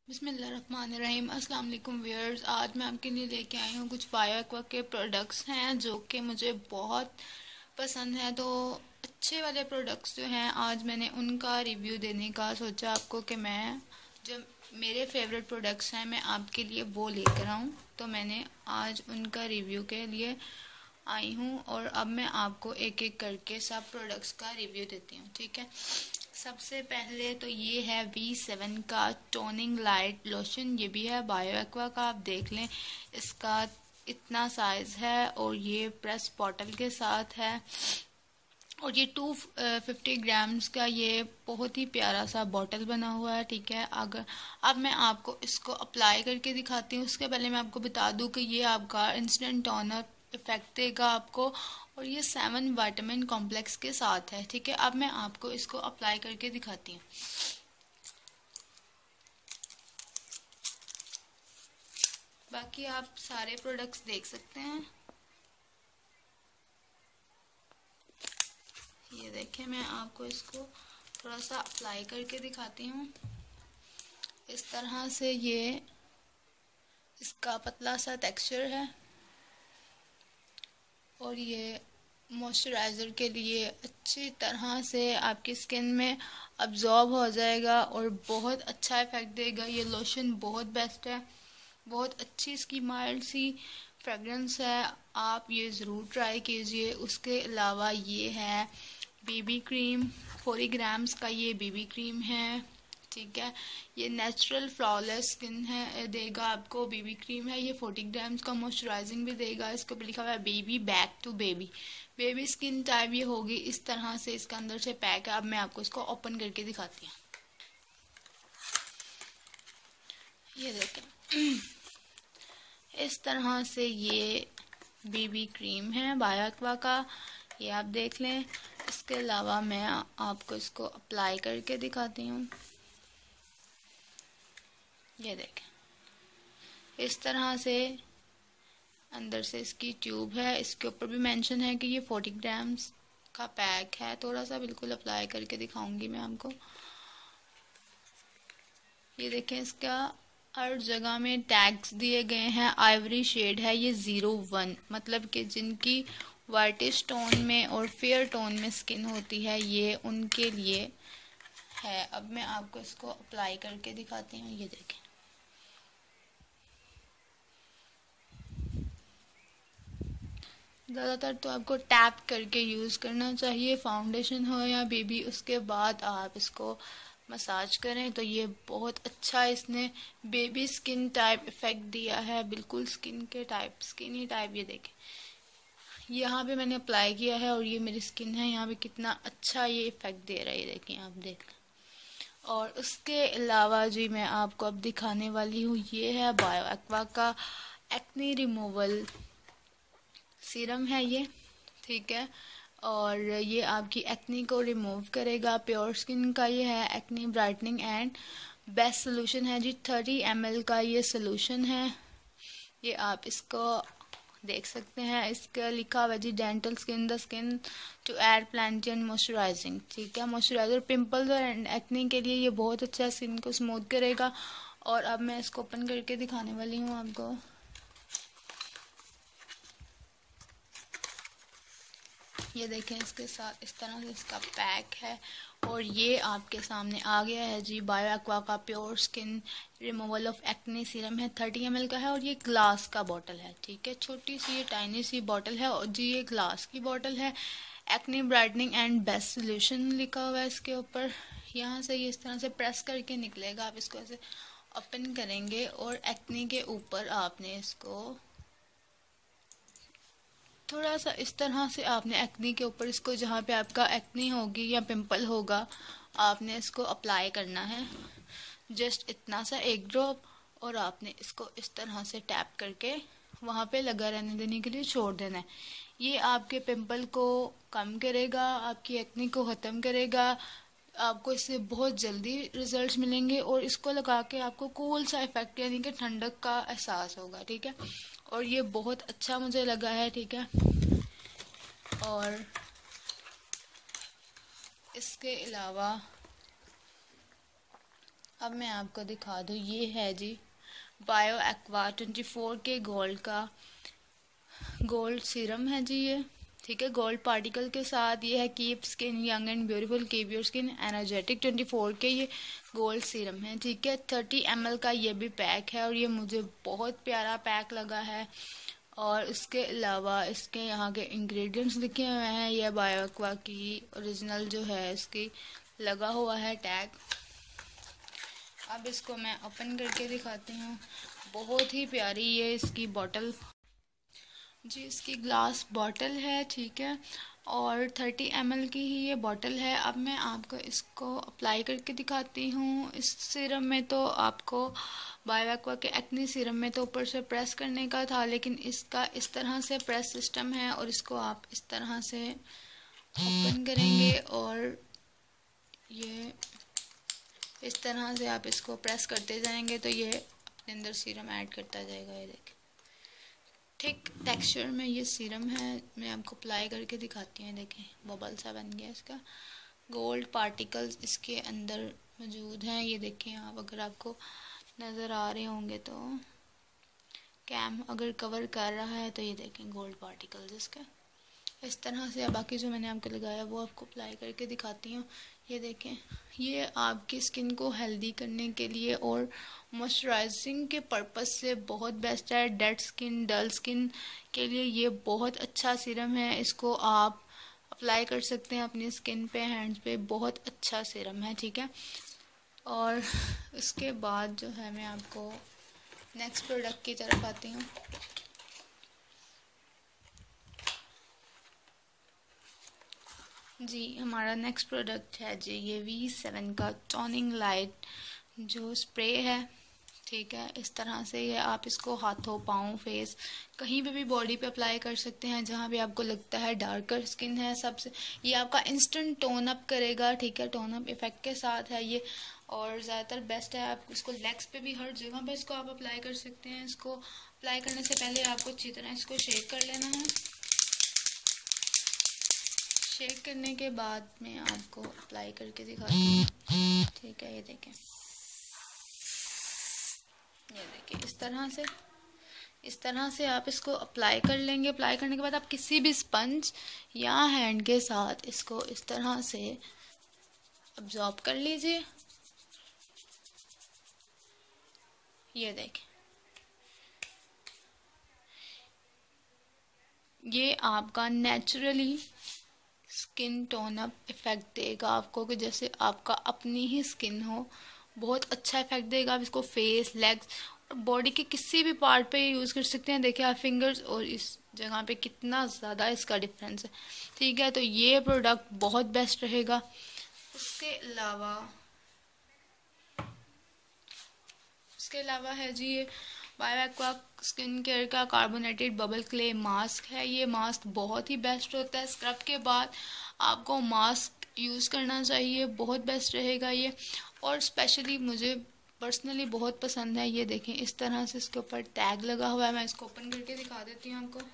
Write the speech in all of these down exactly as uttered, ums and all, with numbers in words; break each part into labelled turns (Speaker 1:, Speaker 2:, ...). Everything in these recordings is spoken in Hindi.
Speaker 1: बिस्मिल्लाहिर्रहमानिर्रहीम। अस्सलाम वालेकुम व्यूअर्स। आज मैं आपके लिए लेके आई हूँ कुछ बायोएक्वा के प्रोडक्ट्स हैं जो कि मुझे बहुत पसंद है। तो अच्छे वाले प्रोडक्ट्स जो हैं आज मैंने उनका रिव्यू देने का सोचा आपको कि मैं जो मेरे फेवरेट प्रोडक्ट्स हैं मैं आपके लिए वो लेकर आऊँ। तो मैंने आज उनका रिव्यू के लिए आई हूँ और अब मैं आपको एक एक करके सब प्रोडक्ट्स का रिव्यू देती हूँ, ठीक है। सबसे पहले तो ये है वी सेवन का टोनिंग लाइट लोशन। ये भी है बायोएक्वा का, आप देख लें इसका इतना साइज है और ये प्रेस बॉटल के साथ है और ये टू फिफ्टी ग्राम्स का ये बहुत ही प्यारा सा बॉटल बना हुआ है, ठीक है। अगर अब मैं आपको इसको अप्लाई करके दिखाती हूँ। उसके पहले मैं आपको बता दूँ कि ये आपका इंस्टेंट टोनर इफेक्ट देगा आपको और ये सेवन विटामिन कॉम्प्लेक्स के साथ है, ठीक है। अब मैं आपको इसको अप्लाई करके दिखाती हूँ। बाकी आप सारे प्रोडक्ट्स देख सकते हैं। ये देखें, मैं आपको इसको थोड़ा सा अप्लाई करके दिखाती हूँ। इस तरह से ये इसका पतला सा टेक्सचर है और ये मॉइस्चराइज़र के लिए अच्छी तरह से आपकी स्किन में अब्जॉर्ब हो जाएगा और बहुत अच्छा इफेक्ट देगा। ये लोशन बहुत बेस्ट है, बहुत अच्छी इसकी माइल्ड सी फ्रेगरेंस है, आप ये ज़रूर ट्राई कीजिए। उसके अलावा ये है बेबी क्रीम, फोर्टी ग्राम्स का ये बेबी क्रीम है, ठीक है। ये नेचुरल फ्लॉलेस स्किन है देगा आपको, बेबी क्रीम है। ये फोर्टी ग्राम्स का मॉइस्चराइजिंग भी देगा। इसके ऊपर लिखा हुआ है baby back to baby, baby skin type ये होगी। इस तरह से इसका अंदर से पैक है। अब मैं आपको इसको ओपन करके दिखाती हूँ। ये देखें, इस तरह से ये बेबी क्रीम है बायोएक्वा का, ये आप देख लें। इसके अलावा मैं आपको इसको अप्लाई करके दिखाती हूँ। ये देखें, इस तरह से अंदर से इसकी ट्यूब है। इसके ऊपर भी मेंशन है कि ये फोर्टी ग्राम्स का पैक है। थोड़ा सा बिल्कुल अप्लाई करके दिखाऊंगी मैं आपको। ये देखें, इसका हर जगह में टैग्स दिए गए हैं। आइवरी शेड है ये ज़ीरो वन, मतलब कि जिनकी वाइटिश टोन में और फेयर टोन में स्किन होती है ये उनके लिए है। अब मैं आपको इसको अप्लाई करके दिखाती हूँ। ये देखें, ज़्यादातर तो आपको टैप करके यूज़ करना चाहिए, फाउंडेशन हो या बेबी, उसके बाद आप इसको मसाज करें। तो ये बहुत अच्छा इसने बेबी स्किन टाइप इफेक्ट दिया है, बिल्कुल स्किन के टाइप, स्किनी टाइप। ये देखें, यहाँ पे मैंने अप्लाई किया है और ये मेरी स्किन है, यहाँ पे कितना अच्छा ये इफेक्ट दे रहा है। ये देखें, आप देख लें। और उसके अलावा जी मैं आपको अब दिखाने वाली हूँ, ये है बायोएक्वा का एक्ने रिमूवल सीरम है ये, ठीक है। और ये आपकी एक्ने को रिमूव करेगा। प्योर स्किन का ये है acne brightening and best solution है जी। थर्टी एम एल का ये सोल्यूशन है। ये आप इसको देख सकते हैं, इसका लिखा हुआ जी dental skin the skin to add plenty and moisturising, ठीक है। मॉइस्चराइजर पिंपल्स और एक्ने के लिए ये बहुत अच्छा स्किन को स्मूथ करेगा। और अब मैं इसको ओपन करके दिखाने वाली हूँ आपको। ये देखें, इसके साथ इस तरह से इसका पैक है और ये आपके सामने आ गया है जी बायोएक्वा का pure skin removal of acne serum है। थर्टी एम एल का है और ये ग्लास का बॉटल है, ठीक है। छोटी सी ये टाइनी सी बॉटल है और जी ये ग्लास की बॉटल है। Acne brightening and best solution लिखा हुआ है इसके ऊपर। यहाँ से ये इस तरह से प्रेस करके निकलेगा। आप इसको ऐसे ओपन करेंगे और एक्ने के ऊपर आपने इसको थोड़ा सा इस तरह से आपने एक्ने के ऊपर इसको, जहाँ पे आपका एक्ने होगी या पिंपल होगा, आपने इसको अप्लाई करना है। जस्ट इतना सा एक ड्रॉप, और आपने इसको इस तरह से टैप करके वहाँ पे लगा रहने देने के लिए छोड़ देना है। ये आपके पिंपल को कम करेगा, आपकी एक्ने को ख़त्म करेगा। आपको इससे बहुत जल्दी रिजल्ट्स मिलेंगे और इसको लगा के आपको कूल सा इफेक्ट यानी कि ठंडक का एहसास होगा, ठीक है। और ये बहुत अच्छा मुझे लगा है, ठीक है। और इसके अलावा अब मैं आपको दिखा दूँ, ये है जी Bioaqua twenty four K gold का गोल्ड सीरम है जी ये। ठीक है, गोल्ड पार्टिकल के साथ ये है keep skin young and beautiful, keep your skin energetic twenty four K ये गोल्ड सीरम है। ठीक है, थर्टी एम एल का ये भी पैक है और ये मुझे बहुत प्यारा पैक लगा है। और इसके अलावा इसके यहाँ के इंग्रेडिएंट्स लिखे हुए हैं, ये बायोक्वा की ओरिजिनल जो है इसकी लगा हुआ है टैग। अब इसको मैं ओपन करके दिखाती हूँ। बहुत ही प्यारी ये इसकी बॉटल जी, इसकी ग्लास बॉटल है। ठीक है, और थर्टी एम एल की ही ये बॉटल है। अब मैं आपको इसको अप्लाई करके दिखाती हूँ। इस सीरम में तो आपको बायोएक्वा के एक्ने सीरम में तो ऊपर से प्रेस करने का था, लेकिन इसका इस तरह से प्रेस सिस्टम है और इसको आप इस तरह से ओपन करेंगे और ये इस तरह से आप इसको प्रेस करते जाएंगे तो ये अपने अंदर सीरम ऐड करता जाएगा। ये देखें, थिक टेक्सचर में ये सीरम है। मैं आपको अप्लाई करके दिखाती हूँ। देखें, बबल सा बन गया इसका। गोल्ड पार्टिकल्स इसके अंदर मौजूद हैं। ये देखें आप, अगर आपको नज़र आ रहे होंगे तो कैम अगर कवर कर रहा है तो ये देखें गोल्ड पार्टिकल्स इसके इस तरह से। बाकी जो मैंने आपको लगाया वो आपको अप्लाई करके दिखाती हूँ। ये देखें, ये आपकी स्किन को हेल्दी करने के लिए और मॉइस्चराइजिंग के पर्पस से बहुत बेस्ट है। डेड स्किन, डल स्किन के लिए ये बहुत अच्छा सीरम है। इसको आप अप्लाई कर सकते हैं अपनी स्किन पे, हैंड्स पे। बहुत अच्छा सीरम है। ठीक है, और इसके बाद जो है मैं आपको नेक्स्ट प्रोडक्ट की तरफ आती हूँ। जी, हमारा नेक्स्ट प्रोडक्ट है जी ये वी सेवन का टोनिंग लाइट जो स्प्रे है। ठीक है, इस तरह से ये आप इसको हाथों, पाँव, फेस कहीं पे भी बॉडी पे अप्लाई कर सकते हैं जहाँ भी आपको लगता है डार्कर स्किन है। सबसे ये आपका इंस्टेंट टोन अप करेगा। ठीक है, टोन अप इफेक्ट के साथ है ये और ज़्यादातर बेस्ट है। आप इसको लेग्स पे भी हर जगह पे इसको आप अप्लाई कर सकते हैं। इसको अप्लाई करने से पहले आपको अच्छी तरह इसको शेक कर लेना है। शेक करने के बाद मैं आपको अप्लाई करके दिखाती हूँ। ठीक है, ये देखें, ये देखिए इस तरह से इस तरह से आप इसको अप्लाई कर लेंगे। अप्लाई करने के बाद आप किसी भी स्पंज या हैंड के साथ इसको इस तरह से अब्जॉर्ब कर लीजिए। ये देखें, ये आपका naturally skin tone up effect देगा आपको कि जैसे आपका अपनी ही स्किन हो। बहुत अच्छा इफेक्ट देगा। आप इसको फेस, लेग्स और बॉडी के किसी भी पार्ट पे यूज़ कर सकते हैं। देखिए आप फिंगर्स और इस जगह पे कितना ज़्यादा इसका डिफरेंस है। ठीक है, तो ये प्रोडक्ट बहुत बेस्ट रहेगा। उसके अलावा उसके अलावा है जी ये बायोएक्वा स्किन केयर का कार्बोनेटेड बबल क्ले मास्क है। ये मास्क बहुत ही बेस्ट होता है। स्क्रब के बाद आपको मास्क यूज़ करना चाहिए, बहुत बेस्ट रहेगा ये। और स्पेशली मुझे पर्सनली बहुत पसंद है। ये देखें, इस तरह से इसके ऊपर टैग लगा हुआ है। मैं इसको ओपन करके दिखा देती हूँ आपको।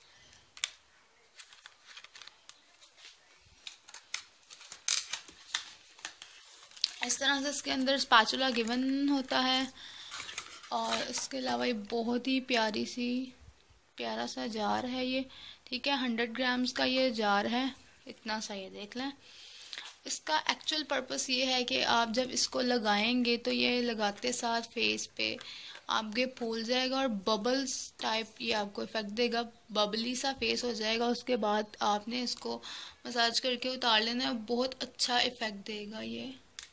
Speaker 1: इस तरह से इसके अंदर स्पैचुला गिवन होता है और इसके अलावा ये बहुत ही प्यारी सी प्यारा सा जार है ये। ठीक है, हंड्रेड ग्राम्स का ये जार है, इतना सा। ये देख लें, इसका एक्चुअल पर्पस ये है कि आप जब इसको लगाएंगे तो ये लगाते साथ फेस पे आपके फूल जाएगा और बबल्स टाइप ये आपको इफेक्ट देगा। बबली सा फेस हो जाएगा। उसके बाद आपने इसको मसाज करके उतार लेना है। बहुत अच्छा इफेक्ट देगा ये।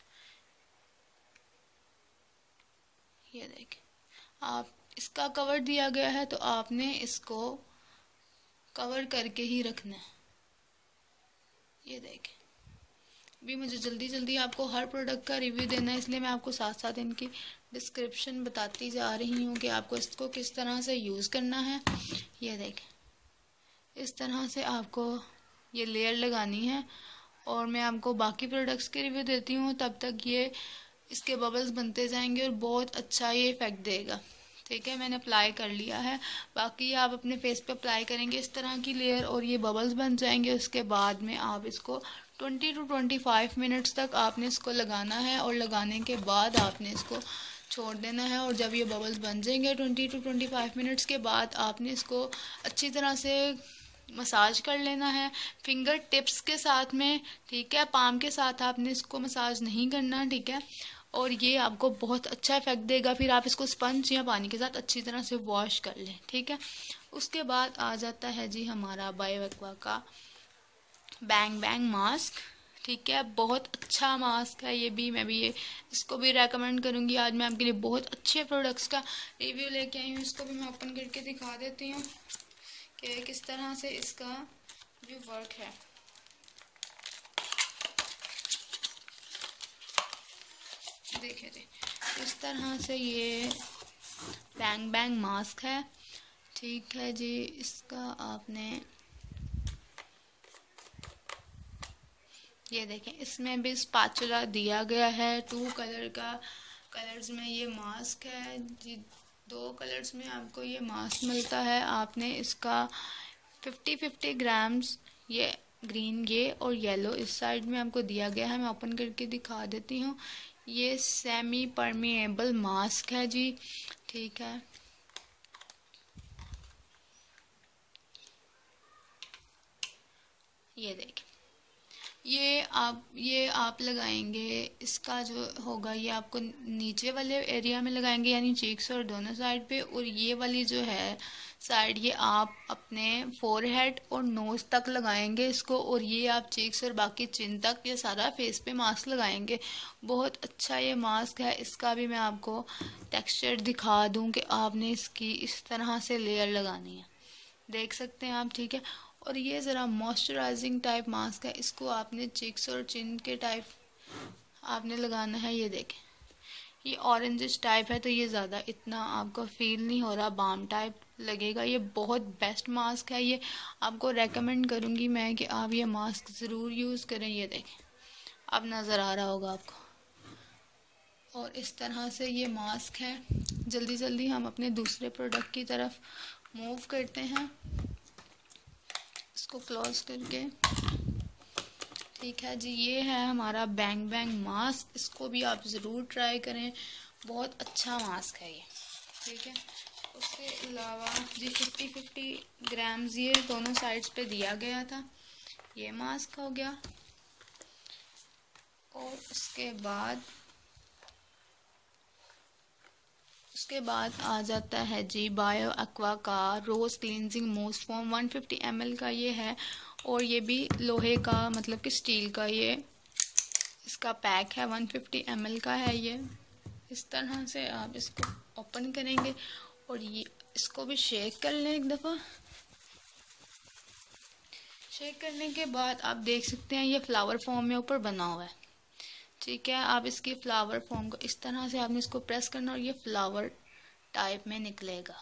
Speaker 1: ये देखें, आप इसका कवर दिया गया है तो आपने इसको कवर करके ही रखना है। ये देखें, भी मुझे जल्दी जल्दी आपको हर प्रोडक्ट का रिव्यू देना है, इसलिए मैं आपको साथ साथ इनकी डिस्क्रिप्शन बताती जा रही हूँ कि आपको इसको किस तरह से यूज़ करना है। ये देखें, इस तरह से आपको ये लेयर लगानी है और मैं आपको बाकी प्रोडक्ट्स के रिव्यू देती हूँ। तब तक ये इसके बबल्स बनते जाएंगे और बहुत अच्छा ये इफेक्ट देगा। ठीक है, मैंने अप्लाई कर लिया है। बाकी आप अपने फेस पे अप्लाई करेंगे इस तरह की लेयर और ये बबल्स बन जाएंगे। उसके बाद में आप इसको twenty to twenty five minutes तक आपने इसको लगाना है और लगाने के बाद आपने इसको छोड़ देना है। और जब ये बबल्स बन जाएंगे twenty to twenty five minutes के बाद आपने इसको अच्छी तरह से मसाज कर लेना है फिंगर टिप्स के साथ में, ठीक है। पाम के साथ आपने इसको मसाज नहीं करना, ठीक है। और ये आपको बहुत अच्छा इफेक्ट देगा। फिर आप इसको स्पंज या पानी के साथ अच्छी तरह से वॉश कर लें, ठीक है। उसके बाद आ जाता है जी हमारा बायोएक्वा का बैंग बैंग मास्क, ठीक है। बहुत अच्छा मास्क है ये भी, मैं भी ये इसको भी रेकमेंड करूँगी। आज मैं आपके लिए बहुत अच्छे प्रोडक्ट्स का रिव्यू लेके आई हूँ। इसको भी मैं ओपन करके दिखा देती हूँ कि किस तरह से इसका जो वर्क है। देखिए जी इस तरह से ये बैंग बैंग मास्क है, ठीक है जी। इसका आपने ये देखें, इसमें भी स्पैचुला दिया गया है। टू कलर का कलर्स में ये मास्क है जी, दो कलर्स में आपको ये मास्क मिलता है। आपने इसका फिफ्टी फिफ्टी ग्राम्स, ये ग्रीन ये और येलो इस साइड में आपको दिया गया है। मैं ओपन करके दिखा देती हूँ। ये सेमी परमिएबल मास्क है जी, ठीक है। ये देखें, ये आप ये आप लगाएंगे, इसका जो होगा ये आपको नीचे वाले एरिया में लगाएंगे, यानी चीक्स और दोनों साइड पे। और ये वाली जो है साइड, ये आप अपने फोरहेड और नोज तक लगाएंगे इसको। और ये आप चीक्स और बाकी चिन तक, ये सारा फेस पे मास्क लगाएंगे। बहुत अच्छा ये मास्क है। इसका भी मैं आपको टेक्सचर दिखा दूं कि आपने इसकी इस तरह से लेयर लगानी है, देख सकते हैं आप, ठीक है। और ये ज़रा मॉइस्चराइजिंग टाइप मास्क है। इसको आपने चिक्स और चिन के टाइप आपने लगाना है। ये देखें, ये ऑरेंजिश टाइप है तो ये ज़्यादा इतना आपको फील नहीं हो रहा, बाम टाइप लगेगा। ये बहुत बेस्ट मास्क है। ये आपको रेकमेंड करूँगी मैं कि आप ये मास्क ज़रूर यूज़ करें। ये देखें, अब नज़र आ रहा होगा आपको। और इस तरह से ये मास्क है। जल्दी जल्दी हम अपने दूसरे प्रोडक्ट की तरफ मूव करते हैं, इसको क्लोज करके, ठीक है जी। ये है हमारा बैंग बैंग मास्क, इसको भी आप ज़रूर ट्राई करें, बहुत अच्छा मास्क है ये, ठीक है। उसके अलावा जी फिफ्टी फिफ्टी ग्राम्स ये दोनों साइड्स पे दिया गया था। ये मास्क हो गया। और उसके बाद उसके बाद आ जाता है जी बायो एक्वा का rose cleansing most foam one fifty M L का ये है। और ये भी लोहे का, मतलब कि स्टील का ये इसका पैक है। वन फिफ्टी एम एल का है ये। इस तरह से आप इसको ओपन करेंगे और ये इसको भी शेक कर लें एक दफ़ा। शेक करने के बाद आप देख सकते हैं ये फ्लावर फॉर्म में ऊपर बना हुआ है, ठीक है। आप इसकी फ्लावर फॉर्म को इस तरह से आपने इसको प्रेस करना और ये फ्लावर टाइप में निकलेगा।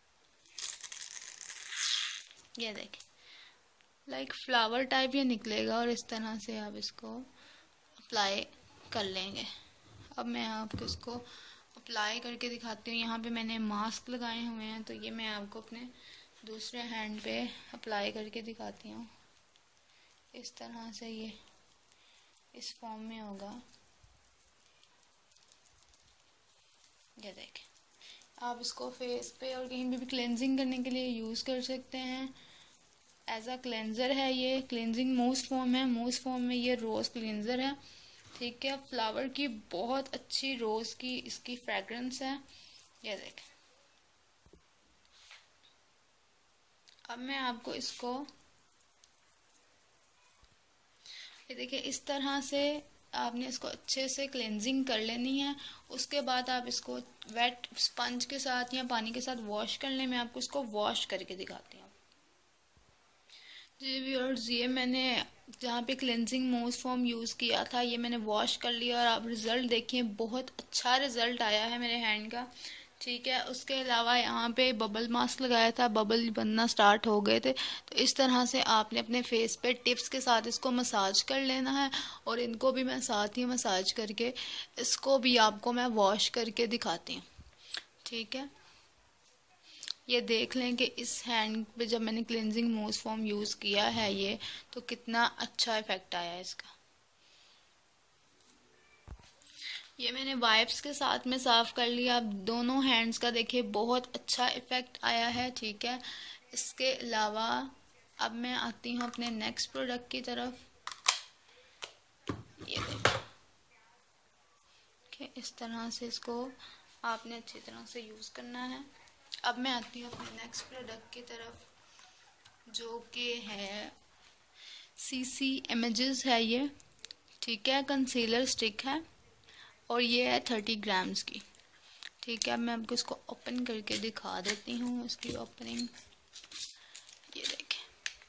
Speaker 1: ये देखें, लाइक फ्लावर टाइप ये निकलेगा। और इस तरह से आप इसको अप्लाई कर लेंगे। अब मैं आपको इसको अप्लाई करके दिखाती हूँ। यहाँ पे मैंने मास्क लगाए हुए हैं तो ये मैं आपको अपने दूसरे हैंड पे अप्लाई करके दिखाती हूँ। इस तरह से ये इस फॉर्म में होगा। ये देखें, आप इसको फेस पे और कहीं भी भी क्लेंजिंग करने के लिए यूज़ कर सकते हैं। एज अ क्लेंजर है ये, क्लेंजिंग मूस फॉर्म है। मूस फॉर्म में ये रोज़ क्लेंजर है, ठीक है। फ्लावर की बहुत अच्छी रोज़ की इसकी फ्रेग्रेंस है। ये देखें, अब मैं आपको इसको, ये देखिए इस तरह से आपने इसको अच्छे से क्लेंजिंग कर लेनी है। उसके बाद आप इसको वेट स्पंज के साथ या पानी के साथ वॉश कर लें। मैं आपको इसको वॉश करके दिखाती हूँ। जी व्यूअर्स, ये मैंने जहाँ पे क्लेंजिंग मोस्ट फॉर्म यूज़ किया था ये मैंने वॉश कर लिया और आप रिज़ल्ट देखिए, बहुत अच्छा रिज़ल्ट आया है मेरे हैंड का, ठीक है। उसके अलावा यहाँ पे बबल मास्क लगाया था, बबल बनना स्टार्ट हो गए थे। तो इस तरह से आपने अपने फेस पे टिप्स के साथ इसको मसाज कर लेना है। और इनको भी मैं साथ ही मसाज करके इसको भी आपको मैं वॉश करके दिखाती हूँ, ठीक है। ये देख लें कि इस हैंड पे जब मैंने क्लिनजिंग मूस फॉर्म यूज़ किया है ये, तो कितना अच्छा इफेक्ट आया है इसका। ये मैंने वाइप्स के साथ में साफ कर लिया। अब दोनों हैंड्स का देखिए बहुत अच्छा इफेक्ट आया है, ठीक है। इसके अलावा अब मैं आती हूँ अपने नेक्स्ट प्रोडक्ट की तरफ। ये देखिए इस तरह से इसको आपने अच्छी तरह से यूज़ करना है। अब मैं आती हूँ अपने नेक्स्ट प्रोडक्ट की तरफ, जो कि है सीसी इमेजेस है ये, ठीक है। कंसीलर स्टिक है और ये है थर्टी ग्राम्स की, ठीक है। अब मैं आपको इसको ओपन करके दिखा देती हूँ इसकी ओपनिंग। ये देखें,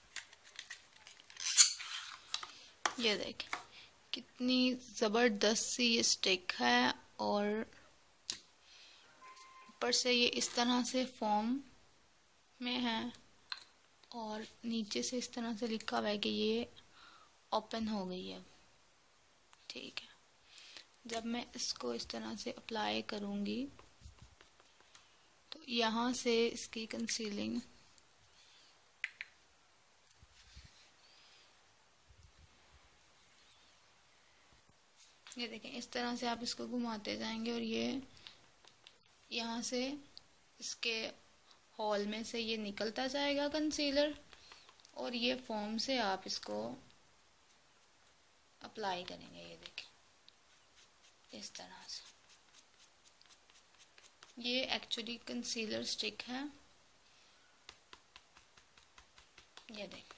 Speaker 1: ये देखें कितनी ज़बरदस्त सी ये स्टिक है, और ऊपर से ये इस तरह से फॉर्म में है, और नीचे से इस तरह से लिखा हुआ है कि ये ओपन हो गई है, ठीक है। जब मैं इसको इस तरह से अप्लाई करूँगी तो यहाँ से इसकी कंसीलिंग ये देखें इस तरह से आप इसको घुमाते जाएंगे और ये यहाँ से इसके होल में से ये निकलता जाएगा कंसीलर, और ये फॉर्म से आप इसको अप्लाई करेंगे। ये देखें इस तरह से, ये एक्चुअली कंसीलर स्टिक है। ये देखें,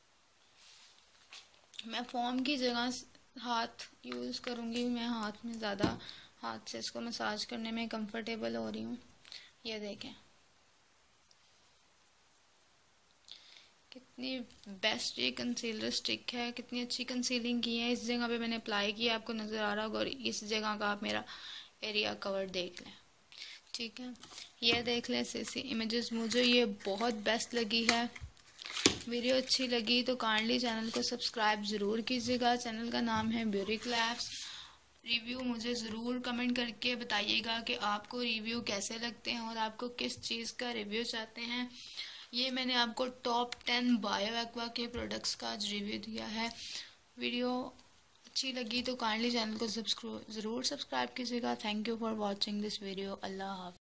Speaker 1: मैं फॉर्म की जगह हाथ यूज़ करूँगी। मैं हाथ में ज़्यादा हाथ से इसको मसाज करने में कंफर्टेबल हो रही हूँ। ये देखें कितनी बेस्ट ये कंसीलर स्टिक है, कितनी अच्छी कंसीलिंग की है। इस जगह पे मैंने अप्लाई किया, आपको नज़र आ रहा होगा, और इस जगह का आप मेरा एरिया कवर देख लें, ठीक है। ये देख लें सीसी इमेजेस, मुझे ये बहुत बेस्ट लगी है। वीडियो अच्छी लगी तो काइंडली चैनल को सब्सक्राइब ज़रूर कीजिएगा। चैनल का नाम है ब्यूरिक। रिव्यू मुझे ज़रूर कमेंट करके बताइएगा कि आपको रिव्यू कैसे लगते हैं और आपको किस चीज़ का रिव्यू चाहते हैं। ये मैंने आपको टॉप टेन बायो एक्वा के प्रोडक्ट्स का आज रिव्यू दिया है। वीडियो अच्छी लगी तो काइंडली चैनल को ज़रूर सब्सक्राइब कीजिएगा। Thank you for watching this video. अल्लाह हाफ़िज़।